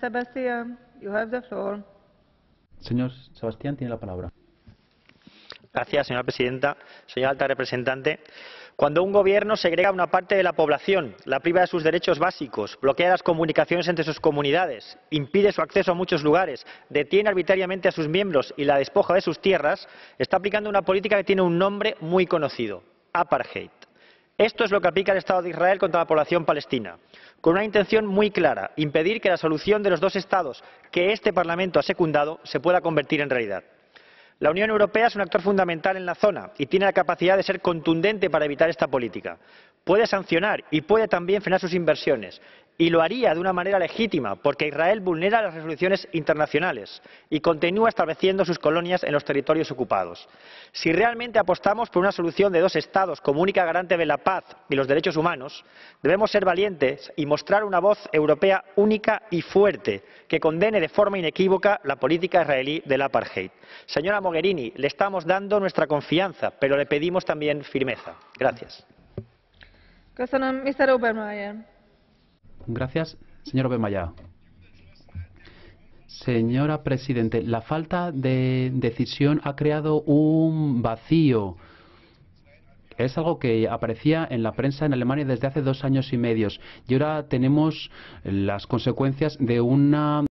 Sebastian, you have the floor. Señor Sebastián tiene la palabra. Gracias, señora presidenta. Señora alta representante, cuando un gobierno segrega a una parte de la población, la priva de sus derechos básicos, bloquea las comunicaciones entre sus comunidades, impide su acceso a muchos lugares, detiene arbitrariamente a sus miembros y la despoja de sus tierras, está aplicando una política que tiene un nombre muy conocido: apartheid. Esto es lo que aplica el Estado de Israel contra la población palestina, con una intención muy clara: impedir que la solución de los dos Estados que este Parlamento ha secundado se pueda convertir en realidad. La Unión Europea es un actor fundamental en la zona y tiene la capacidad de ser contundente para evitar esta política. Puede sancionar y puede también frenar sus inversiones, y lo haría de una manera legítima, porque Israel vulnera las resoluciones internacionales y continúa estableciendo sus colonias en los territorios ocupados. Si realmente apostamos por una solución de dos Estados como única garante de la paz y los derechos humanos, debemos ser valientes y mostrar una voz europea única y fuerte que condene de forma inequívoca la política israelí del apartheid. Señora Mogherini, le estamos dando nuestra confianza, pero le pedimos también firmeza. Gracias. Köszönöm, Mr. Obermeier. Gracias, señor Obermayr. Señora Presidente, la falta de decisión ha creado un vacío. Es algo que aparecía en la prensa en Alemania desde hace 2 años y medio. Y ahora tenemos las consecuencias de una